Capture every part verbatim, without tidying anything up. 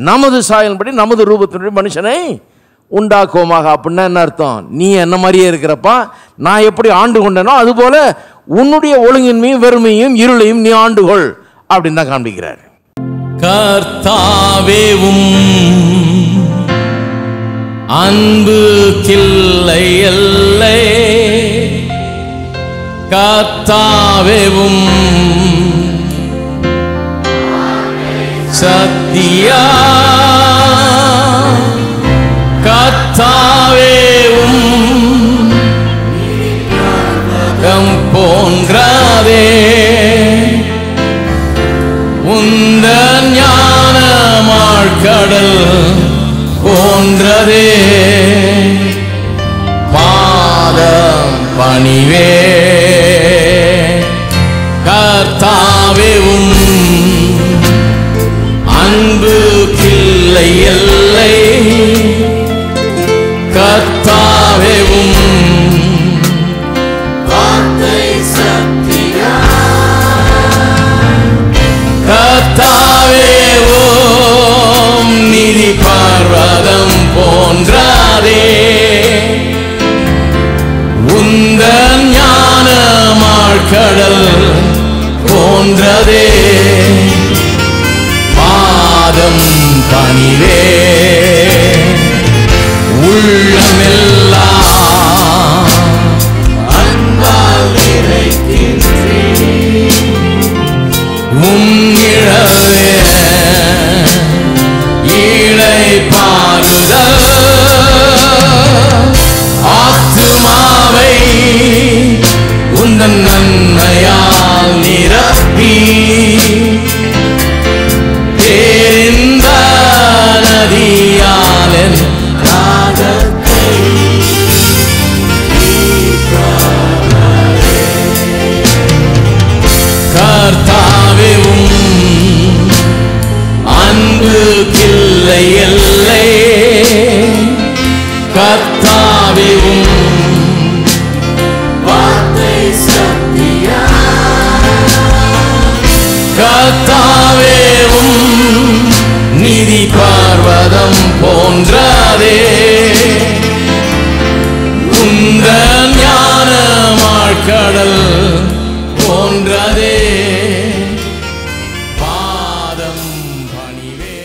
நமது சாயலின்படி நமது ரூபத்தினுடைய மனுஷனை உண்டாக்குவோமாக. அப்படின்னா என்ன அர்த்தம்? நீ என்ன மாதிரியே இருக்கிறப்பா, நான் எப்படி ஆண்டு கொண்டேனோ அதுபோல உன்னுடைய ஒழுங்கின்மையும் வெறுமையும் இருளையும் நீ ஆண்டுகொள் அப்படின்னு தான் காண்பிக்கிறார். கர்த்தாவேவும் அன்பு கில்லை எல்லை, கர்த்தாவேவும் சத்தியா, கர்த்தாவேவும் கம் போன்றாதே, உந்த ஞானமாள் கடல் போன்றதே, பாதம் பணிவே கர்த்தாவேவும் அன்பு கில்லை எல்லை, கர்த்தாவேவும் வார்த்தை சத்தியா, கர்த்தாவேவும் நீதி பர்வதம் போன்றாதே, உந்த ஞானமாள் கடல் போன்றதே, பாதம் பணிவே உள்ளமெல்லாம் அன்பால் நிறைக்கின்றேன், உம்மிழவே ஈழை பாருதல், ஆத்துமாவை உந்தன் நன்மையால் நிரப்பி, பேரின்ப நதியாலன் ராகத்தை கர்த்தாவேவும் அன்பு கில்லை எல்லை, கர்த்தாவேவும் வார்த்தை சத்தியா, கர்த்தாவேவும் நீதி பர்வதம் போன்றதே, உந்த ஞானமாள் கடல் போன்றதே, பாதம் பணிவே.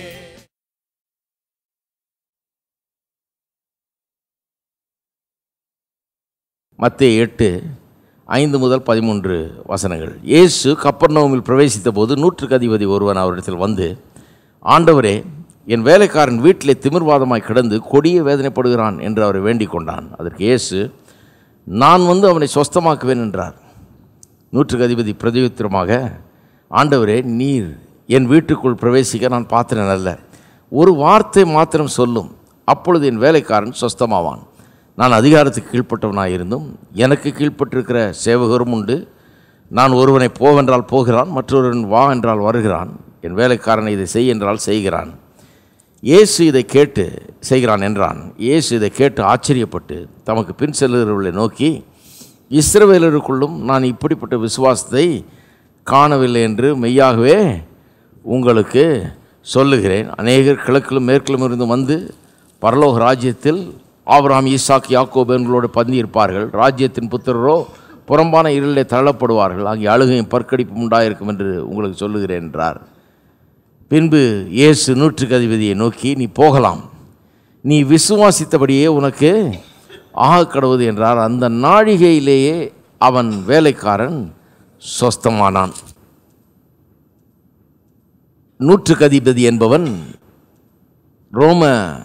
மத்தேயு எட்டு ஐந்து முதல் பதிமூன்று வசனங்கள். இயேசு கப்பர்நகூமில் பிரவேசித்த போது நூற்றுக்கு அதிபதி ஒருவன் அவரிடத்தில் வந்து, ஆண்டவரே, என் வேலைக்காரன் வீட்டிலே திமிர்வாதமாய் கிடந்து கொடிய வேதனைப்படுகிறான் என்று அவரை வேண்டிக் கொண்டான். அதற்கு இயேசு, நான் வந்து அவனை சொஸ்தமாக்குவேன் என்றார். நூற்றுக்கு அதிபதி பிரதியுத்தரமாக, ஆண்டவரே, நீர் என் வீட்டுக்குள் பிரவேசிக்க நான் பாத்திரன் அல்ல, ஒரு வார்த்தை மாத்திரம் சொல்லும், அப்பொழுது என் வேலைக்காரன் சொஸ்தமாவான். நான் அதிகாரத்துக்கு கீழ்ப்பட்டவனாக இருந்தும் எனக்கு கீழ்ப்பட்டிருக்கிற சேவகரும் உண்டு. நான் ஒருவனை போவென்றால் போகிறான், மற்றொருவன் வா என்றால் வருகிறான், என் வேலைக்காரனை இதை செய் என்றால் செய்கிறான். இயேசு இதை கேட்டு செய்கிறான் என்றான். இயேசு இதை கேட்டு ஆச்சரியப்பட்டு தமக்கு பின் செல்லுகிறவர்களை நோக்கி, இஸ்ரவேலருக்குள்ளும் நான் இப்படிப்பட்ட விசுவாசத்தை காணவில்லை என்று மெய்யாகவே உங்களுக்கு சொல்லுகிறேன். அநேகர் கிழக்கிலும் மேற்கிலும் இருந்து வந்து பரலோக ராஜ்யத்தில் ஆபிரகாம், ஈசாக், யாக்கோபு என்பவர்களோடு பந்தி இருப்பார்கள். ராஜ்யத்தின் புத்திரரோ புறம்பான இருளிலே தள்ளப்படுவார்கள். அங்கே அழுகையும் பற்கடிப்பும் உண்டாயிருக்கும் என்று உங்களுக்கு சொல்லுகிறேன் என்றார். பின்பு இயேசு நூற்றுக்கு அதிபதியை நோக்கி, நீ போகலாம், நீ விசுவாசித்தபடியே உனக்கு ஆக கடவுது என்றார். அந்த நாழிகையிலேயே அவன் வேலைக்காரன் சொஸ்தமானான். நூற்றுக்கு அதிபதி என்பவன் ரோம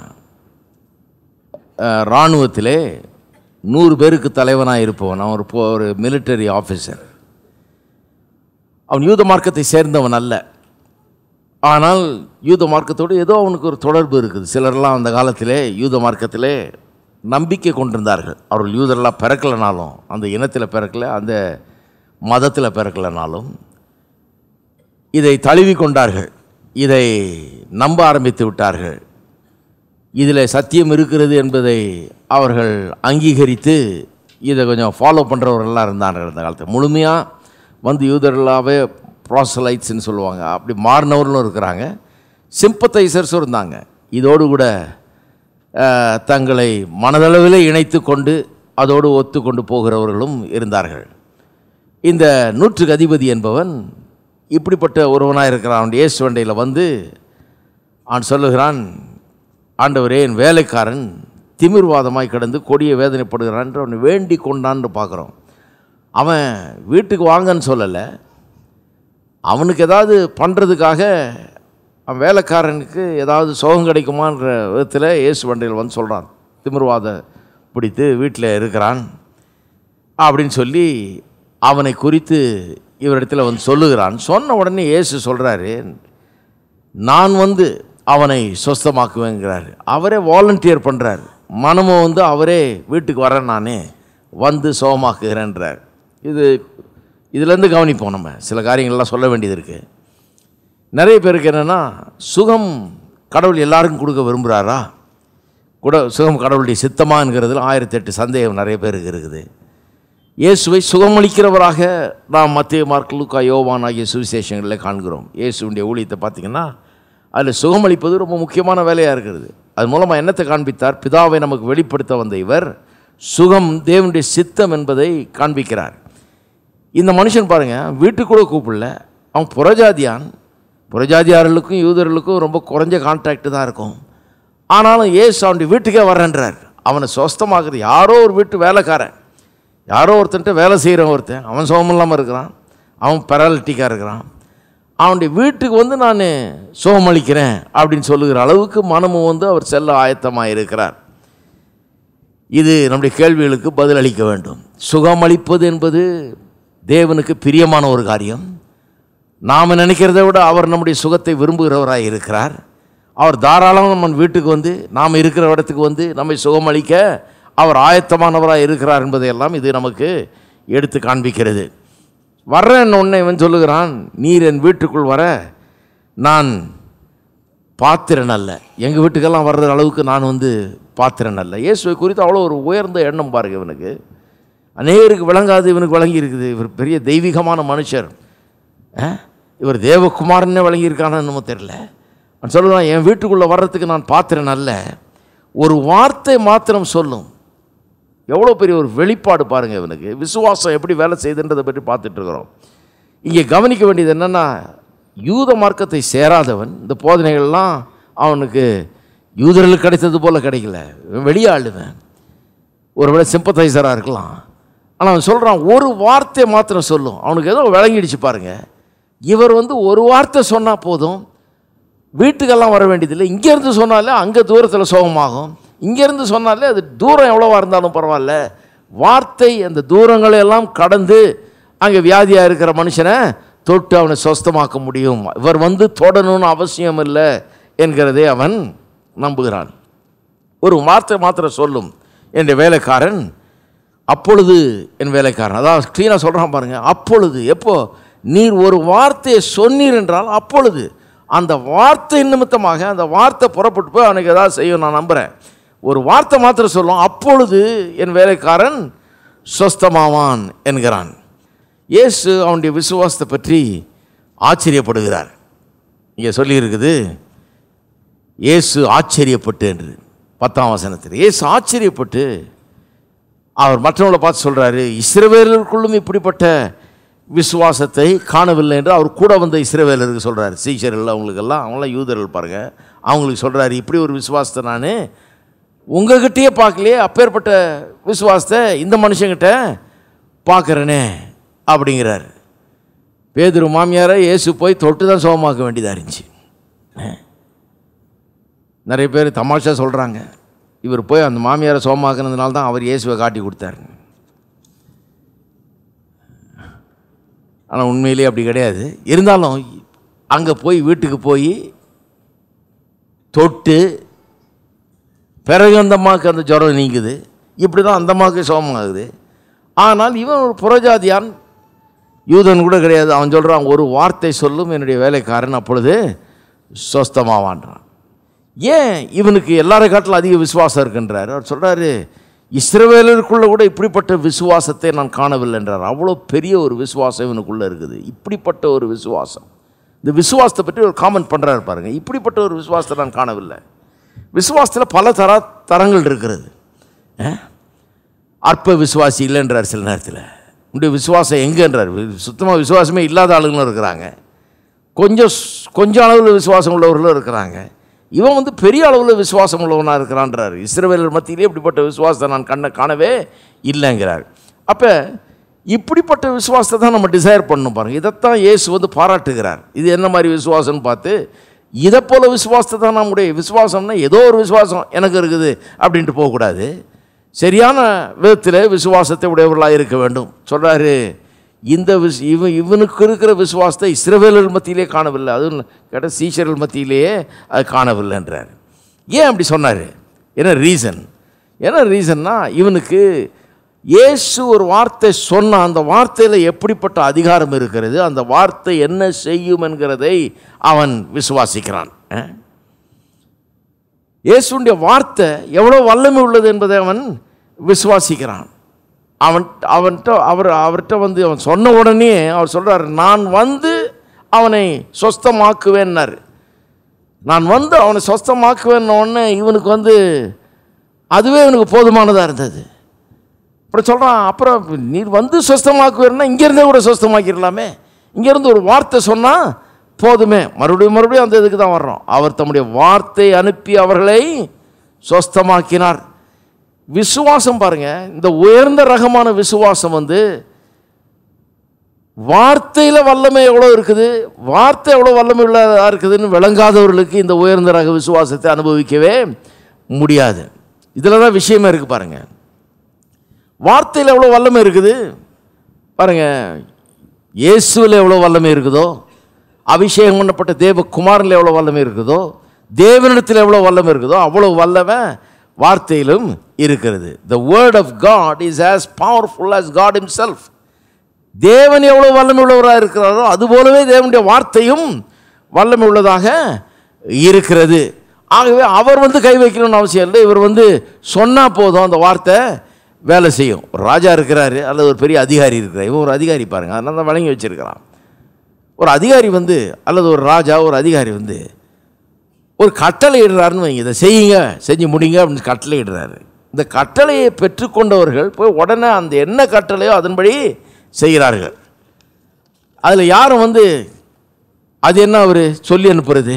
இராணுவத்திலே நூறு பேருக்கு தலைவனாக இருப்பவன். அவன் ஒரு ஒரு மிலிட்டரி ஆஃபீஸர். அவன் யூத மார்க்கத்தை சேர்ந்தவன் அல்ல. ஆனால் யூத மார்க்கத்தோடு ஏதோ அவனுக்கு ஒரு தொடர்பு இருக்குது. சிலரெல்லாம் அந்த காலத்திலே யூத மார்க்கத்திலே நம்பிக்கை கொண்டிருந்தார்கள். அவர்கள் யூதரெல்லாம் பிறக்கலைனாலும், அந்த இனத்தில் பிறக்கலை, அந்த மதத்தில் பிறக்கலைனாலும் இதை தழுவி கொண்டார்கள், இதை நம்ப ஆரம்பித்து விட்டார்கள். இதில் சத்தியம் இருக்கிறது என்பதை அவர்கள் அங்கீகரித்து இதை கொஞ்சம் ஃபாலோ பண்ணுறவர்கள்லாம் இருந்தார்கள். அந்த காலத்தில் முழுமையாக வந்து யூதர்களாகவே ப்ராசலைட்ஸ்ன்னு சொல்லுவாங்க, அப்படி மாறினவர்களும் இருக்கிறாங்க. சிம்பத்தைசர்ஸும் இருந்தாங்க. இதோடு கூட தங்களை மனதளவில் இணைத்து கொண்டு அதோடு ஒத்து கொண்டு போகிறவர்களும் இருந்தார்கள். இந்த நூற்றுக்கு அதிபதி என்பவன் இப்படிப்பட்ட ஒருவனாக இருக்கிறான். அவன் இயேசு வண்டையில் வந்து அவன் சொல்லுகிறான், ஆண்டவரே, என் வேலைக்காரன் திமிர்வாதமாய் கிடந்து கொடிய வேதனைப்படுகிறான் என்று அவனை வேண்டி கொண்டான்னு பார்க்குறோம். அவன் வீட்டுக்கு வாங்கன்னு சொல்லலை, அவனுக்கு ஏதாவது பண்ணுறதுக்காக அவன் வேலைக்காரனுக்கு ஏதாவது சுகம் கிடைக்குமான்ற விதத்தில் இயேசு வண்டையில் வந்து சொல்கிறான், திமிர்வாத பிடித்து வீட்டில் இருக்கிறான் அப்படின்னு சொல்லி அவனை குறித்து இவரிடத்தில் வந்து சொல்லுகிறான். சொன்ன உடனே இயேசு சொல்கிறாரு, நான் வந்து அவனை சொஸ்தமாக்குவேங்கிறாரு. அவரே வாலண்டியர் பண்ணுறார். மனமும் வந்து அவரே வீட்டுக்கு வரேன், நானே வந்து சுகமாக்குகிறேன்றார். இது இதுலேருந்து கவனிப்போம். நம்ம சில காரியங்கள்லாம் சொல்ல வேண்டியது இருக்குது. நிறைய பேருக்கு என்னென்னா, சுகம் கடவுள் எல்லாருக்கும் கொடுக்க விரும்புகிறாரா, கூட சுகம் கடவுளுடைய சித்தமாங்கிறதுல ஆயிரத்தி எட்டு சந்தேகம் நிறைய பேருக்கு இருக்குது. இயேசுவை சுகமளிக்கிறவராக நாம் மத்தேயு, மார்க்கு, லூக்கா, யோவான் ஆகிய சுவிசேஷங்களில் காண்கிறோம். இயேசுடைய ஊழியத்தை பார்த்திங்கன்னா அதில் சுகமளிப்பது ரொம்ப முக்கியமான வேலையாக இருக்கிறது. அது மூலமாக என்னத்தை காண்பித்தார்? பிதாவை நமக்கு வெளிப்படுத்த வந்த இவர் சுகம் தேவனுடைய சித்தம் என்பதை காண்பிக்கிறார். இந்த மனுஷன் பாருங்கள், வீட்டுக்கூட கூப்பிடல, அவன் புறஜாதியான். புறஜாதியார்களுக்கும் யூதர்களுக்கும் ரொம்ப குறைஞ்ச கான்ட்ராக்டு தான் இருக்கும். ஆனாலும் ஏசு அவனுடைய வீட்டுக்கே வரேன்றார். அவனை சொஸ்தமாக்குறது யாரோ ஒரு வீட்டு வேலைக்காரன், யாரோ ஒருத்தன்ட்ட வேலை செய்கிறவன் ஒருத்தன், அவன் சுகமில்லாமல் இருக்கிறான், அவன் பெராலிட்டிக்காக இருக்கிறான். அவனுடைய வீட்டுக்கு வந்து நான் சுகமளிக்கிறேன் அப்படின்னு சொல்லுகிற அளவுக்கு மனமும் வந்து அவர் செல்ல ஆயத்தமாக இருக்கிறார். இது நம்முடைய கேள்விகளுக்கு பதில் அளிக்க வேண்டும். சுகமளிப்பது என்பது தேவனுக்கு பிரியமான ஒரு காரியம். நாம் நினைக்கிறத விட அவர் நம்முடைய சுகத்தை விரும்புகிறவராக இருக்கிறார். அவர் தாராளமாக நம்ம வீட்டுக்கு வந்து நாம் இருக்கிற இடத்துக்கு வந்து நம்மை சுகமளிக்க அவர் ஆயத்தமானவராக இருக்கிறார் என்பதையெல்லாம் இது நமக்கு எடுத்து காண்பிக்கிறது. வர்றேன் ஒன்று இவன் சொல்லுகிறான், நீர் என் வீட்டுக்குள் வர நான் பாத்திரன் அல்ல. எங்கள் வீட்டுக்கெல்லாம் வர்ற அளவுக்கு நான் வந்து பாத்திரன் அல்ல. இயேசுவை குறித்து அவ்வளோ ஒரு உயர்ந்த எண்ணம் பாருங்கள். இவனுக்கு அநேகருக்கு விளங்காது, இவனுக்கு விளங்கி இருக்குது. இவர் பெரிய தெய்வீகமான மனுஷர், இவர் தேவகுமாரனே விளங்கியிருக்கானு நம்ம தெரியல. அவன் சொல்லுவான், என் வீட்டுக்குள்ளே வர்றதுக்கு நான் பாத்திரன் அல்ல, ஒரு வார்த்தை மாத்திரம் சொல்லும். எவ்வளோ பெரிய ஒரு வெளிப்பாடு பாருங்கள் இவனுக்கு. விசுவாசம் எப்படி வேலை செய்யுதுன்றதை பற்றி பார்த்துட்ருக்குறோம். இங்கே கவனிக்க வேண்டியது என்னென்னா, யூத மார்க்கத்தை சேராதவன் இந்த போதனைகள்லாம் அவனுக்கு யூதர்களுக்கு கிடைத்தது போல் கிடைக்கல. வெளியாளுவன் ஒருவேளை சிம்பத்தைசராக இருக்கலாம். ஆனால் அவன் சொல்கிறான், ஒரு வார்த்தை மாத்திரம் சொல்லும். அவனுக்கு ஏதோ விளங்கிடுச்சு பாருங்கள். இவர் வந்து ஒரு வார்த்தை சொன்னால் போதும், வீட்டுக்கெல்லாம் வர வேண்டியதில்லை. இங்கேருந்து சொன்னாலே அங்கே தூரத்தில் சோகமாகும், இங்கேருந்து சொன்னாலே அது தூரம் எவ்வளோவா இருந்தாலும் பரவாயில்ல, வார்த்தை அந்த தூரங்களை எல்லாம் கடந்து அங்கே வியாதியாக இருக்கிற மனுஷனை தொட்டு அவனை சொஸ்தமாக்க முடியும். இவர் வந்து தொடணும்னு அவசியம் இல்லை என்கிறதே அவன் நம்புகிறான். ஒரு வார்த்தை மாத்திரம் சொல்லும் என்ற வேலைக்காரன், அப்பொழுது என் வேலைக்காரன், அதாவது ஸ்க்ரீனாக சொல்கிறான் பாருங்கள். அப்பொழுது எப்போ நீர் ஒரு வார்த்தையை சொன்னீர் என்றால் அப்பொழுது அந்த வார்த்தை நிமித்தமாக அந்த வார்த்தை புறப்பட்டு போய் அவனுக்கு ஏதாவது செய்யும். நான் நம்புகிறேன். ஒரு வார்த்தை மாத்திரம் சொல்லும், அப்பொழுது என் வேலைக்காரன் சொஸ்தமாவான் என்கிறான். இயேசு அவனுடைய விசுவாசத்தை பற்றி ஆச்சரியப்படுகிறார். இங்கே சொல்லியிருக்குது, இயேசு ஆச்சரியப்பட்டு என்று பத்தாம் வசனத்தில். இயேசு ஆச்சரியப்பட்டு அவர் மற்றவங்களை பார்த்து சொல்கிறாரு, இஸ்ரவேலருக்குள்ளும் இப்படிப்பட்ட விசுவாசத்தை காணவில்லை என்று அவர் கூட வந்த இஸ்ரவேலருக்கு சொல்கிறார். சீஷர்கள் அவங்களுக்கெல்லாம், அவங்களாம் யூதர்கள் பாருங்கள், அவங்களுக்கு சொல்கிறாரு, இப்படி ஒரு விசுவாசத்தை நான் உங்ககிட்டயே பார்க்கலையே, அப்பேற்பட்ட விசுவாசத்தை இந்த மனுஷங்கிட்ட பார்க்குறேனே அப்படிங்கிறார். பேதுரு மாமியாரை இயேசு போய் தொட்டு தான் சுகமாக்க வேண்டியதாக இருந்துச்சு. நிறைய பேர் தமாஷா சொல்கிறாங்க, இவர் போய் அந்த மாமியாரை சுகமாக்குனதுனால தான் அவர் இயேசுவை காட்டி கொடுத்தாரு. ஆனால் உண்மையிலே அப்படி கிடையாது. இருந்தாலும் அங்கே போய் வீட்டுக்கு போய் தொட்டு பிறகு அந்த அம்மாவுக்கு அந்த ஜுரம் நீங்குது. இப்படி தான் அந்த அம்மாவுக்கு சுகமாகுது. ஆனால் இவன் ஒரு புறஜாதியான், யூதன் கூட கிடையாது. அவன் சொல்கிறான், ஒரு வார்த்தை சொல்லும் என்னுடைய வேலைக்காரன் அப்பொழுது சொஸ்தமாவான்றான். ஏன் இவனுக்கு எல்லாரை காட்டிலும் அதிக விசுவாசம் இருக்குன்றார். அவர் சொல்கிறாரு, இஸ்ரவேலருக்குள்ளே கூட இப்படிப்பட்ட விசுவாசத்தை நான் காணவில்லை என்றார். அவ்வளோ பெரிய ஒரு விசுவாசம் இவனுக்குள்ளே இருக்குது. இப்படிப்பட்ட ஒரு விசுவாசம் இந்த விசுவாசத்தை பற்றி ஒரு காமெண்ட் பண்ணுறாரு பாருங்க. இப்படிப்பட்ட ஒரு விசுவாசத்தை நான் காணவில்லை. விசுவாசத்தில் பல தர தரங்கள் இருக்கிறது. அற்ப விசுவாசி இல்லைன்றார் சில நேரத்தில். உடைய விசுவாசம் எங்கேன்றார். சுத்தமாக விசுவாசமே இல்லாத ஆளுங்களும் இருக்கிறாங்க, கொஞ்சம் கொஞ்சம் அளவில் விசுவாசம் உள்ளவர்களும் இருக்கிறாங்க. இவன் வந்து பெரிய அளவில் விசுவாசம் உள்ளவனாக இருக்கிறான்றார். இஸ்ரவேலர் மத்தியிலே இப்படிப்பட்ட விசுவாசத்தை நான் கண்ணை காணவே இல்லைங்கிறார். அப்போ இப்படிப்பட்ட விசுவாசத்தை தான் நம்ம டிசைர் பண்ணணும் பாருங்கள். இதைத்தான் இயேசு வந்து பாராட்டுகிறார். இது என்ன மாதிரி விசுவாசம்னு பார்த்து, இதை போல் விசுவாசத்தை தான் நம்முடைய விசுவாசம்னா ஏதோ ஒரு விசுவாசம் எனக்கு இருக்குது அப்படின்ட்டு போகக்கூடாது. சரியான விதத்தில் விசுவாசத்தை உடையவர்களாக இருக்க வேண்டும் சொல்கிறாரு. இந்த விஸ் இவன் இவனுக்கு இருக்கிற விசுவாசத்தை இஸ்ரவேலர் மத்தியிலே காணவில்லை, அதுவும் கேட்ட சீஷர்கள் மத்தியிலேயே அது காணவில்லைன்றார். ஏன் அப்படி சொன்னார்? என்ன ரீசன்? என்ன ரீசன்னா, இவனுக்கு இயேசு ஒரு வார்த்தை சொன்ன அந்த வார்த்தையில் எப்படிப்பட்ட அதிகாரம் இருக்கிறது, அந்த வார்த்தை என்ன செய்யும் என்கிறதை அவன் விசுவாசிக்கிறான். இயேசுடைய வார்த்தை எவ்வளோ வல்லமை உள்ளது என்பதை அவன் விசுவாசிக்கிறான். அவன் அவன்கிட்ட அவர் அவர்கிட்ட வந்து அவன் சொன்ன உடனே அவர் சொல்கிறார், நான் வந்து அவனை சொஸ்தமாக்குவேன்னார். நான் வந்து அவனை சொஸ்தமாக்குவேன்ன உடனே இவனுக்கு வந்து அதுவே இவனுக்கு போதுமானதாக இருந்தது. அப்புறம் சொல்கிறான், அப்புறம் நீர் வந்து சொஸ்தமாக்குவேன்னா இங்கேருந்தே கூட சொஸ்தமாக்கிடலாமே, இங்கேருந்து ஒரு வார்த்தை சொன்னால் போதுமே. மறுபடியும் மறுபடியும் அந்த இதுக்கு தான் வர்றோம். அவர் தம்முடைய வார்த்தை அனுப்பி அவர்களை சொஸ்தமாக்கினார். விசுவாசம் பாருங்க, இந்த உயர்ந்த ரகமான விசுவாசம் வந்து வார்த்தையில் வல்லமை எவ்வளோ இருக்குது, வார்த்தை எவ்வளோ வல்லமை உள்ளதாக இருக்குதுன்னு விளங்காதவர்களுக்கு இந்த உயர்ந்த ரக விசுவாசத்தை அனுபவிக்கவே முடியாது. இதில் தான் விஷயமே இருக்குது பாருங்க. வார்த்தையில் எவ்வளோ வல்லமை இருக்குது பாருங்க. இயேசுவில் எவ்வளோ வல்லமை இருக்குதோ, அபிஷேகம் பண்ணப்பட்ட தேவகுமாரில் எவ்வளோ வல்லமை இருக்குதோ, தேவனிடத்தில் எவ்வளோ வல்லமை இருக்குதோ அவ்வளோ வல்லமை வார்த்தையிலும் இருக்கிறது. The word of God is as powerful as God himself. தேவன் எவ்வளோ வல்லமை உள்ளவராக இருக்கிறாரோ அதுபோலவே தேவனுடைய வார்த்தையும் வல்லமை உள்ளதாக இருக்கிறது. ஆகவே அவர் வந்து கை வைக்கணும்னு அவசியம் இல்லை. இவர் வந்து சொன்னால் போதும், அந்த வார்த்தை வேலை செய்யும். ஒரு ராஜா இருக்கிறாரு அல்லது ஒரு பெரிய அதிகாரி இருக்கிறார். இவன் ஒரு அதிகாரி பாருங்கள், அதனால தான் வழங்கி வச்சிருக்கிறான். ஒரு அதிகாரி வந்து அல்லது ஒரு ராஜா ஒரு அதிகாரி வந்து ஒரு கட்டளை இடுறாருன்னு வைங்க, இதை செய்யுங்க செஞ்சு முடிங்க அப்படின்னு கட்டளை இடுறாரு. இந்த கட்டளையை பெற்றுக்கொண்டவர்கள் போய் உடனே அந்த என்ன கட்டளையோ அதன்படி செய்கிறார்கள். அதில் யாரும் வந்து அது என்ன அவர் சொல்லி அனுப்புறது,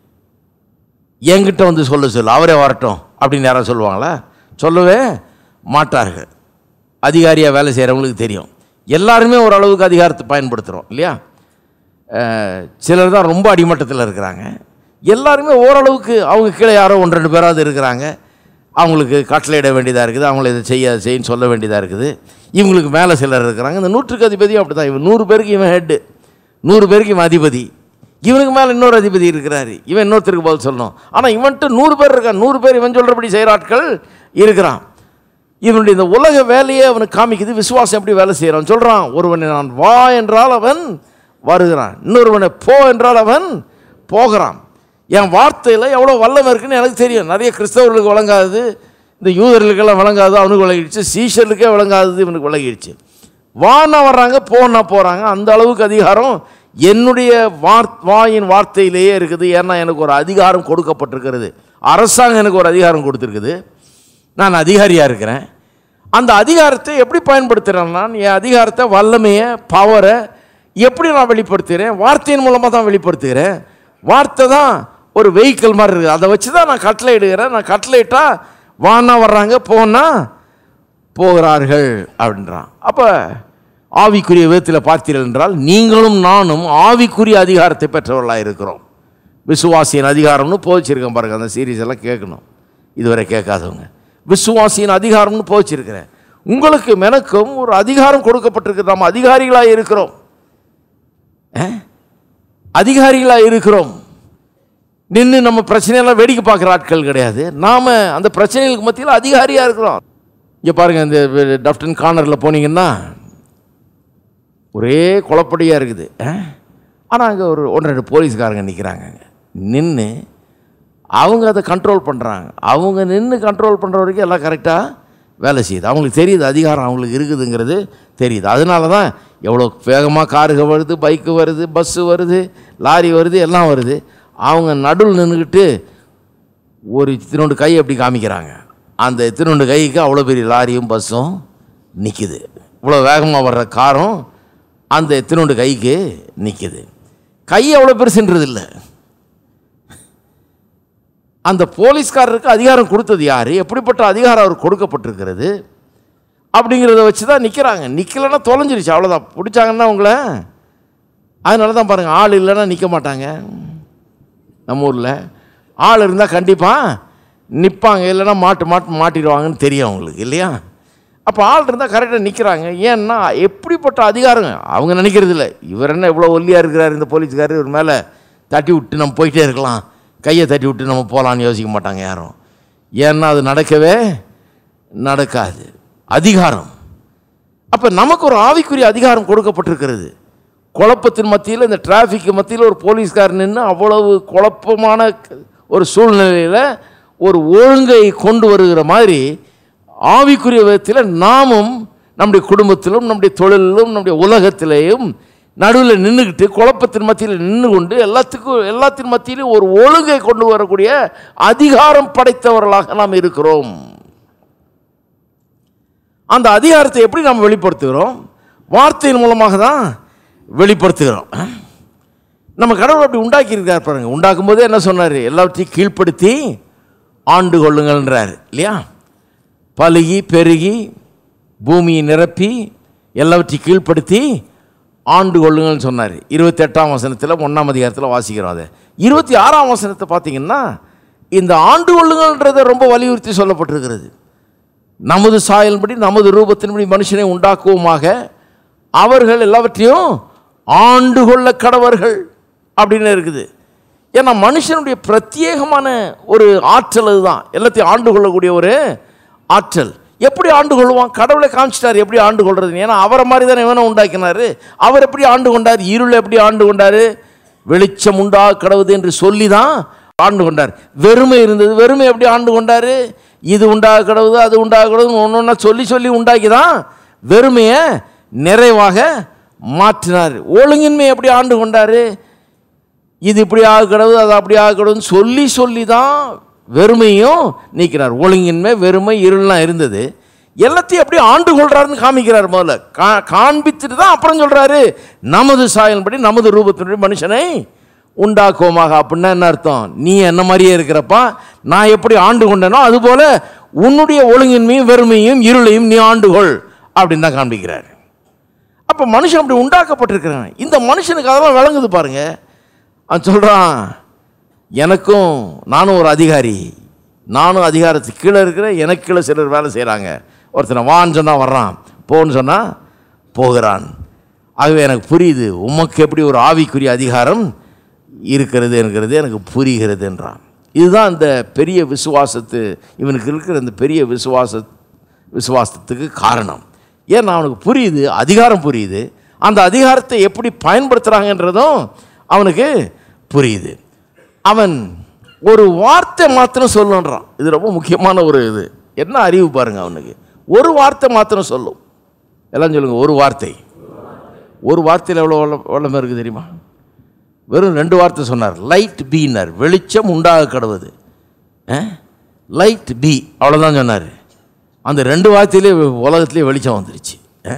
என்கிட்ட வந்து சொல்ல சொல்ல அவரே வரட்டும் அப்படின்னு யாரும் சொல்லுவாங்களா? சொல்லவே மாட்டார்கள். அதிகாரியாக வேலை செய்கிறவங்களுக்கு தெரியும். எல்லாருமே ஓரளவுக்கு அதிகாரத்தை பயன்படுத்துகிறோம் இல்லையா? சிலர் தான் ரொம்ப அடிமட்டத்தில் இருக்கிறாங்க. எல்லாருமே ஓரளவுக்கு அவங்க கீழே யாரோ ஒன்று ரெண்டு பேராவது இருக்கிறாங்க. அவங்களுக்கு கட்டளையிட வேண்டியதாக இருக்குது, அவங்கள இதை செய்ய செய்யன்னு சொல்ல வேண்டியதாக இருக்குது. இவங்களுக்கு மேலே சிலர் இருக்கிறாங்க. இந்த நூற்றுக்கு அதிபதியும் அப்படி தான். இவன் நூறு பேருக்கு இவன் ஹெட்டு, நூறு பேருக்கு இவன் அதிபதி. இவனுக்கு மேலே இன்னொரு அதிபதி இருக்கிறாரு, இவன் இன்னொருத்தருக்கு பதில் சொல்லணும். ஆனால் இவன்ட்டு நூறு பேர் இருக்கான், நூறு பேர் இவன் சொல்கிறபடி செய்கிற ஆட்கள் இருக்கிறான். இவனுடைய இந்த உலக வேலையை அவனுக்கு காமிக்குது. விசுவாசம் எப்படி வேலை செய்கிறான் சொல்கிறான். ஒருவனை நான் வா என்றால் அவன் வருகிறான், இன்னொருவனை போ என்றால் அவன் போகிறான். என் வார்த்தையில் எவ்வளோ வல்லமை இருக்குன்னு எனக்கு தெரியும். நிறைய கிறிஸ்தவர்களுக்கு வழங்காது, இந்த யூதர்களுக்கெல்லாம் வழங்காது, அவனுக்கு விளங்கிடுச்சு. சீஷர்களுக்கே விளங்காதது இவனுக்கு விளங்கிடுச்சு. வானா வர்றாங்க, போனா போகிறாங்க. அந்த அளவுக்கு அதிகாரம் என்னுடைய வார் வாயின் வார்த்தையிலேயே இருக்குது. ஏன்னா எனக்கு ஒரு அதிகாரம் கொடுக்கப்பட்டிருக்கிறது. அரசாங்கம் எனக்கு ஒரு அதிகாரம் கொடுத்துருக்குது. நான் அதிகாரியாக இருக்கிறேன். அந்த அதிகாரத்தை எப்படி பயன்படுத்துகிறேன்? நான் என் அதிகாரத்தை, வல்லமையை, பவரை எப்படி நான் வெளிப்படுத்துகிறேன்? வார்த்தையின் மூலமாக தான் வெளிப்படுத்துகிறேன். வார்த்தை தான் ஒரு வெஹிக்கிள் மாதிரி இருக்குது. அதை வச்சு தான் நான் கட்டளை இடுகிறேன். நான் கட்டளை இட்டால் வானா வர்றாங்க, போனால் போகிறார்கள் அப்படின்றான். அப்போ ஆவிக்குரிய விதத்தில் பார்த்தீர்கள் என்றால் நீங்களும் நானும் ஆவிக்குரிய அதிகாரத்தை பெற்றவர்களாக இருக்கிறோம். விசுவாசியின் அதிகாரம்னு போச்சிருக்கேன் பாருங்கள். அந்த சீரீஸ் எல்லாம் கேட்கணும், இதுவரை கேட்காதவங்க. விசுவாசியின் அதிகாரம்னு போச்சிருக்கிறேன். உங்களுக்கு எனக்கும் ஒரு அதிகாரம் கொடுக்கப்பட்டிருக்கு. நாம் அதிகாரிகளாக இருக்கிறோம், அதிகாரிகளாக இருக்கிறோம். நின்று நம்ம பிரச்சனையெல்லாம் வேடிக்கை பார்க்குற ஆட்கள் கிடையாது. நாம் அந்த பிரச்சனைகளுக்கு மத்தியில் அதிகாரியாக இருக்கிறோம். இங்கே பாருங்கள், இந்த டஃப்டன் கார்னரில் போனீங்கன்னா ஒரே குழப்படியாக இருக்குது. ஆனால் அங்கே ஒரு ஒன்று ரெண்டு போலீஸ்காரங்க நிற்கிறாங்க. நின்று அவங்க அதை கண்ட்ரோல் பண்ணுறாங்க. அவங்க நின்று கண்ட்ரோல் பண்ணுற வரைக்கும் எல்லாம் கரெக்டாக வேலை செய்யுது. அவங்களுக்கு தெரியுது அதிகாரம் அவங்களுக்கு இருக்குதுங்கிறது தெரியுது. அதனால தான் எவ்வளோ வேகமாக காருக வருது, பைக்கு வருது, பஸ்ஸு வருது, லாரி வருது, எல்லாம் வருது. அவங்க நடுவில் நின்றுக்கிட்டு ஒரு இத்தினோண்டு கை அப்படி காமிக்கிறாங்க. அந்த இத்தினோண்டு கைக்கு அவ்வளோ பெரிய லாரியும் பஸ்ஸும் நிற்கிது. இவ்வளோ வேகமாக வர்ற காரும் அந்த இத்தினோண்டு கைக்கு நிற்கிது. கை அவ்வளோ பெருசுன்றது இல்லை. அந்த போலீஸ்காரருக்கு அதிகாரம் கொடுத்தது யார், எப்படிப்பட்ட அதிகாரம் அவர் கொடுக்கப்பட்டிருக்கிறது அப்படிங்கிறத வச்சு தான் நிற்கிறாங்க. நிற்கலைன்னா தொலைஞ்சிருச்சு, அவ்வளோதான். பிடிச்சாங்கன்னா உங்களை. அதனால தான் பாருங்கள், ஆள் இல்லைன்னா நிற்க மாட்டாங்க. நம்ம ஊரில் ஆள் இருந்தால் கண்டிப்பாக நிற்பாங்க, இல்லைன்னா மாட்டு மாட்டு மாட்டிடுவாங்கன்னு தெரியும் அவங்களுக்கு, இல்லையா? அப்போ ஆள் இருந்தால் கரெக்டாக நிற்கிறாங்க. ஏன்னா எப்படிப்பட்ட அதிகாரங்க அவங்க நினைக்கிறது இல்லை. இவர் என்ன இவ்வளோ ஒல்லியாக இருக்கிறார் இந்த போலீஸ்காரர், இவர் மேலே தட்டி விட்டு நம்ம போயிட்டே இருக்கலாம், கையை தட்டி விட்டு நம்ம போகலான்னு யோசிக்க மாட்டாங்க யாரும். ஏன்னா அது நடக்கவே நடக்காது. அதிகாரம். அப்போ நமக்கு ஒரு ஆவிக்குரிய அதிகாரம் கொடுக்கப்பட்டிருக்கிறது. குழப்பத்தின் மத்தியில், இந்த டிராஃபிக் மத்தியில் ஒரு போலீஸ்காரர் நின்று அவ்வளவு குழப்பமான ஒரு சூழ்நிலையில் ஒரு ஒழுங்கை கொண்டு வருகிற மாதிரி ஆவிக்குரிய விதத்தில் நாமும் நம்முடைய குடும்பத்திலும் நம்முடைய தொழிலும் நம்முடைய உலகத்திலேயும் நடுவில் நின்றுக்கிட்டு குழப்பத்தின் மத்தியில் நின்று கொண்டு எல்லாத்துக்கும் எல்லாத்தின் மத்தியிலும் ஒரு ஒழுங்கை கொண்டு வரக்கூடிய அதிகாரம் படைத்தவர்களாக நாம் இருக்கிறோம். அந்த அதிகாரத்தை எப்படி நாம் வெளிப்படுத்துகிறோம்? வார்த்தையின் மூலமாக தான் வெளிப்படுத்துகிறோம். நம்ம கடவுள் அப்படி உண்டாக்கியிருக்கார் பாருங்க. உண்டாக்கும் போதே என்ன சொன்னார்? எல்லாவற்றையும் கீழ்ப்படுத்தி ஆண்டு கொள்ளுங்கள்ன்றார், இல்லையா? பலுகி பெருகி பூமியை நிரப்பி எல்லாவற்றையும் கீழ்ப்படுத்தி ஆண்டு கொள்ளுங்கள்னு சொன்னார். இருபத்தி எட்டாம் வசனத்தில் ஒன்றாம் அதிகாரத்தில் வாசிக்கிறோம். அதை இருபத்தி ஆறாம் வசனத்தை பார்த்தீங்கன்னா இந்த ஆண்டு கொள்ளுங்கள்ன்றதை ரொம்ப வலியுறுத்தி சொல்லப்பட்டிருக்கிறது. நமது சாயல்படி நமது ரூபத்தின்படி மனுஷனை உண்டாக்குவோமாக, அவர்கள் எல்லாவற்றையும் ஆண்டு கொள்ள கடவர்கள் அப்படின்னு இருக்குது. ஏன்னா மனுஷனுடைய பிரத்யேகமான ஒரு ஆற்றல் அதுதான், எல்லாத்தையும் ஆண்டு கொள்ளக்கூடிய ஒரு ஆற்றல். எப்படி ஆண்டு கொள்வான்? கடவுளை காமிச்சிட்டார் எப்படி ஆண்டு கொள்றது. ஏன்னா அவரை மாதிரி தானே இவனை உண்டாக்கினார். அவர் எப்படி ஆண்டு கொண்டார்? இருள் எப்படி ஆண்டு கொண்டார்? வெளிச்சம் உண்டா கடவுது என்று சொல்லி தான் ஆண்டு கொண்டார். வெறுமை இருந்தது, வெறுமை எப்படி ஆண்டு கொண்டார்? இது உண்டாக கடவுது, அது உண்டாக கடவுது ஒன்று ஒன்றா சொல்லி சொல்லி உண்டாக்கி தான் வெறுமையை நிறைவாக மாற்றினார். ஒழுங்கின்மை எப்படி ஆண்டு கொண்டார்? இது இப்படி ஆக கடவுது, அது அப்படி ஆக கடவுதுன்னு சொல்லி சொல்லி தான் வெறுமையும் நீக்கிறார். ஒழுங்கின்மை, வெறுமை, இருள்லாம் இருந்தது. எல்லாத்தையும் எப்படி ஆண்டு கொள்றாருன்னு காமிக்கிறார். முதல்ல கா காண்பிச்சுட்டு தான் அப்புறம் சொல்கிறாரு நமது சாயல்படி நமது ரூபத்தினுடைய மனுஷனை உண்டாக்குவோமாக. அப்படின்னா என்ன அர்த்தம்? நீ என்ன மாதிரியே இருக்கிறப்பா, நான் எப்படி ஆண்டு கொண்டேனோ அதுபோல் உன்னுடைய ஒழுங்கின்மையும் வெறுமையும் இருளையும் நீ ஆண்டுகொள் அப்படின்னு தான் காண்பிக்கிறார். அப்போ மனுஷன் அப்படி உண்டாக்கப்பட்டிருக்கிறான். இந்த மனுஷனுக்கு அதெல்லாம் விளங்குது பாருங்க. அவன் சொல்கிறான், எனக்கும் நானும் ஒரு அதிகாரி, நானும் அதிகாரத்துக்கு கீழே இருக்கிறேன், எனக்கு கீழே சிலர் வேலை செய்கிறாங்க. ஒருத்தனை வான்னு சொன்னால் வர்றான், போன்னு சொன்னால் போகிறான். ஆகவே எனக்கு புரியுது உமக்கு எப்படி ஒரு ஆவிக்குரிய அதிகாரம் இருக்கிறது என்கிறது எனக்கு புரிகிறது என்றான். இதுதான் இந்த பெரிய விசுவாசத்து, இவனுக்கு இருக்கிற இந்த பெரிய விசுவாச விசுவாசத்துக்கு காரணம். ஏன்னா அவனுக்கு புரியுது, அதிகாரம் புரியுது, அந்த அதிகாரத்தை எப்படி பயன்படுத்துகிறாங்கன்றதும் அவனுக்கு புரியுது. அவன் ஒரு வார்த்தை மாத்திரம் சொல்லுன்றான். இது ரொம்ப முக்கியமான ஒரு இது. என்ன அறிவு பாருங்க அவனுக்கு. ஒரு வார்த்தை மாத்திரம் சொல்லும். எல்லாம் சொல்லுங்க, ஒரு வார்த்தை. ஒரு வார்த்தையில் எவ்வளோ வல்லமை இருக்குது தெரியுமா? வெறும் ரெண்டு வார்த்தை சொன்னார். லைட் பீனர், வெளிச்சம் உண்டாக கடவுது. லைட் பி, அவ்வளோதான் சொன்னார். அந்த ரெண்டு வார்த்தையிலே உலகத்திலே வெளிச்சம் வந்துருச்சு.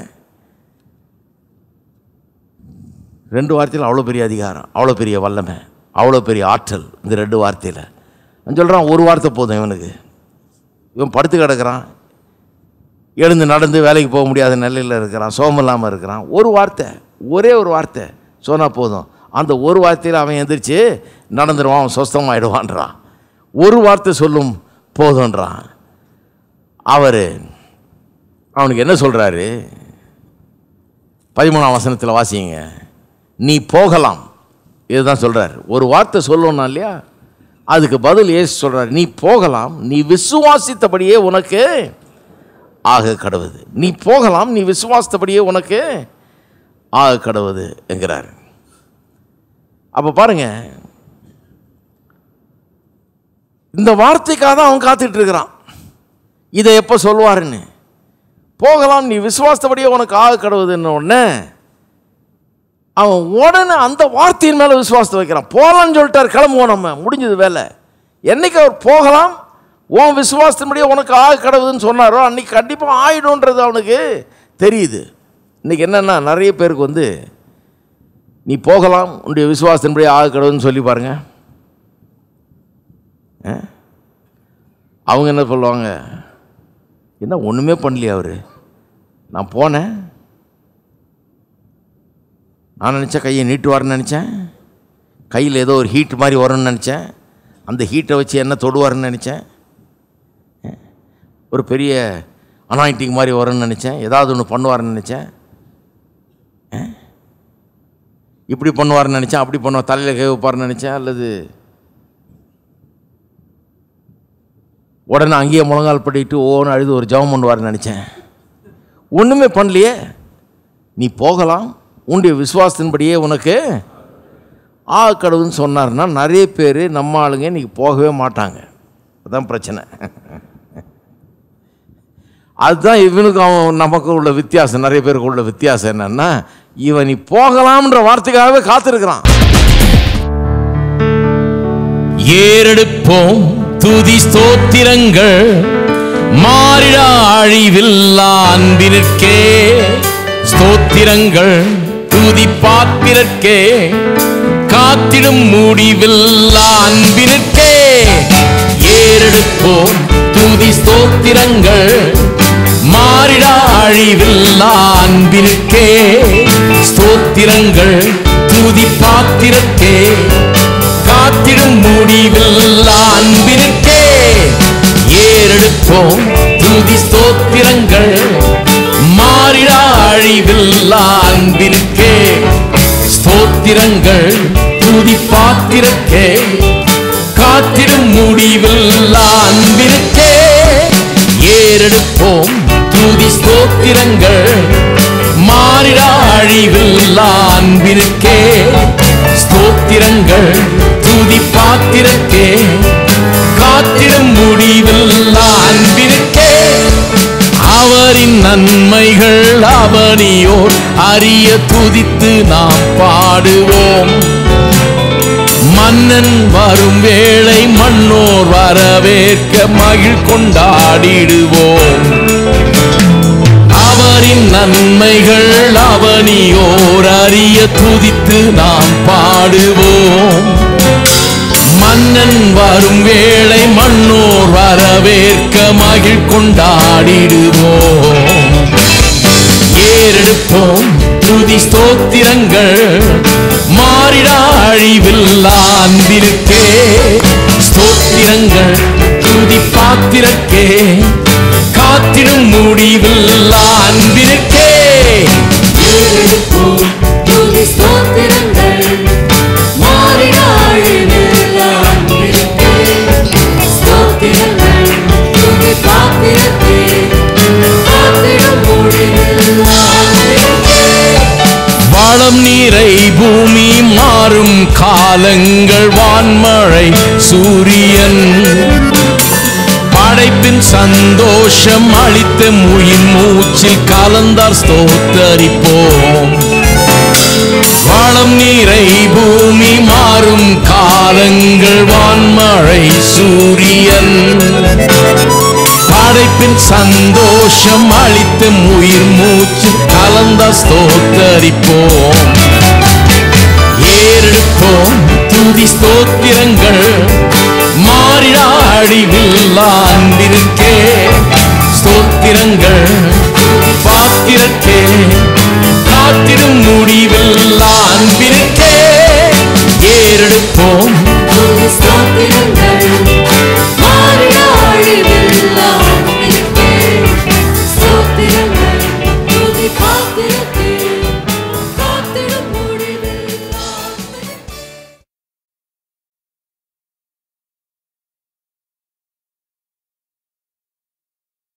ரெண்டு வார்த்தையில் அவ்வளோ பெரிய அதிகாரம், அவ்வளோ பெரிய வல்லமை, அவ்வளோ பெரிய ஆற்றல் இந்த ரெண்டு வார்த்தையில். நான் சொல்கிறான் ஒரு வார்த்தை போதும் இவனுக்கு. இவன் படுத்து கிடக்கிறான், எழுந்து நடந்து வேலைக்கு போக முடியாத நிலையில் இருக்கிறான், சோகம் இல்லாமல் இருக்கிறான். ஒரு வார்த்தை, ஒரே ஒரு வார்த்தை சொன்னால் போதும். அந்த ஒரு வார்த்தையில் அவன் எந்திரிச்சு நடந்துடுவான், அவன் சொஸ்தமாகிடுவான்றான். ஒரு வார்த்தை சொல்லும் போதுன்றான். அவர் அவனுக்கு என்ன சொல்கிறாரு? பதிமூணாம் வசனத்தில் வாசிங்க. நீ போகலாம், இதுதான் சொல்கிறார். ஒரு வார்த்தை சொல்லணும்னா இல்லையா, அதுக்கு பதில் ஏசு சொல்கிறார், நீ போகலாம், நீ விசுவாசித்தபடியே உனக்கு ஆக கடவுது. நீ போகலாம், நீ விசுவாசித்தபடியே உனக்கு ஆக கடவுது என்கிறார். அப்போ பாருங்க, இந்த வார்த்தைக்காக தான் அவன் காத்துட்டு இருக்கிறான். இதை எப்போ சொல்லுவாருன்னு. போகலாம், நீ விசுவாசத்தபடியே உனக்கு ஆக கடவுதுன்னு உடனே அவன் உடனே அந்த வார்த்தையின் மேலே விசுவாசத்தை வைக்கிறான். போகலான்னு சொல்லிட்டார், கிளம்புவோம், நம்ம முடிஞ்சது வேலை. என்னைக்கு அவர் போகலாம், உன் விசுவாசத்தின்படியே உனக்கு ஆக கடவுதுன்னு சொன்னாரோ அன்றைக்கி கண்டிப்பாக ஆயிடும்ன்றது அவனுக்கு தெரியுது. இன்றைக்கி என்னென்னா நிறைய பேருக்கு வந்து நீ போகலாம் உன்னுடைய விசுவாசத்தின்படியே ஆக கடவுதுன்னு சொல்லி பாருங்க, அவங்க என்ன சொல்லுவாங்க, என்ன ஒன்றுமே பண்ணலையே அவர், நான் போனேன், நான் நினச்சேன் கையை நீட்டுவார்னு நினச்சேன், கையில் ஏதோ ஒரு ஹீட் மாதிரி வரும்னு நினச்சேன், அந்த ஹீட்டை வச்சு என்ன தொடுவார்னு நினச்சேன், ஒரு பெரிய அனாயிண்டிங் மாதிரி வரும்னு நினச்சேன், ஏதாவது ஒன்று பண்ணுவார்னு நினச்சேன், இப்படி பண்ணுவார்னு நினச்சேன், அப்படி பண்ணுவார், தலையில் கை வைப்பார்னு நினச்சேன், அல்லது உடனே அங்கேயே முழங்கால் படிட்டு ஓன்னு அழுது ஒரு ஜெபம் பண்ணுவார்னு நினச்சேன். ஒன்றுமே பண்ணலையே. நீ போகலாம் உன்னுடைய விசுவாசத்தின்படியே உனக்கு ஆ கடவுள்னு சொன்னார்னா நிறைய பேர் நம்ம ஆளுங்க இன்றைக்கி போகவே மாட்டாங்க. அதுதான் பிரச்சனை. அதுதான் இவனுக்கு அவன் நமக்கு உள்ள வித்தியாசம், நிறைய பேருக்கு உள்ள வித்தியாசம் என்னன்னா, இவன் நீ போகலாம்ன்ற வார்த்தைக்காகவே காத்திருக்கிறான். ஏறெடுப்போம் துதி ஸ்தோத்திரங்கள் மாறிட அழிவில்லா அன்பினிற்கே, ஸ்தோத்திரங்கள் துதி பாத்திரற்கே, காத்திடும் முடிவில்லா அன்பினிற்கே. ஏறெடுப்போம் துதி ஸ்தோத்திரங்கள் மாறிட அழிவில்லா அன்பினிற்கே, ஸ்தோத்திரங்கள் துதி பாத்திரற்கே, காத்திடும் முடிவில்லா அன்பினுக்கே. ஏறெடுப்போம் துதி ஸ்தோத்திரங்கள் மாறிட அழிவில்லா அன்பினுக்கே, ஸ்தோத்திரங்கள் துதி பாத்திரக்கே, காத்திடும் முடிவில்லா அன்பினுக்கே. ஏறெடுப்போம் துதி ஸ்தோத்திரங்கள் மாறிட அழிவில்லா அன்பினுக்கே, ஸ்தோத்திரங்கள் துதி பாத்திரக்கே, காத்திடும் முடிவில்லா அன்பினுக்கே. அவரின் நன்மைகள் அவனியோர் அறிய துதித்து நாம் பாடுவோம், மன்னன் வரும் வேளை மன்னோர் வரவேற்க மகிழ் கொண்டாடிடுவோம். அவரின் நன்மைகள் அவனியோர் அறிய துதித்து நாம் பாடுவோம், மன்னன் வரும் வேளை மன்னோர் வரவேற்க மகிழ் கொண்டாடிடுவோம். ஏறெடுப்போம் துதி ஸ்தோத்திரங்கள் மாறிட அழிவில்லா அன்பினுக்கே, ஸ்தோத்திரங்கள் துதி பாத்திரக்கே, காத்திடும் முடிவில்லா அன்பினுக்கே. ஏறெடுப்போம் துதி ஸ்தோத்திரங்கள் மாறிட அழிவில்லா அன்பினுக்கே, ஸ்தோத்திரங்கள் துதி பாத்திரக்கே, காத்திடும் முடிவில்லா அன்பினுக்கே. வளம் நீரை பூமி மாறும் காலங்கள் வான்மழை சூரியன் படைப்பின் சந்தோஷம் அளித்த உயிர் மூச்சில் கலந்தார் ஸ்தோத்தரிப்போம். வளம் நீரை பூமி மாறும் காலங்கள் வான்மழை சூரியன் படைப்பின் சந்தோஷம் அளித்த உயிர் மூச்சு கலந்தார் ஸ்தோத்தரிப்போம். ஏறெடுப்போம் துதி ஸ்தோத்திரங்கள் மாறிட அழிவில்லா அன்பினுக்கே, ஸ்தோத்திரங்கள் பாத்திரக்கே, காத்திடும் முடிவில்லா அன்பினுக்கே. ஏறெடுப்போம் துதி ஸ்தோத்திரங்கள்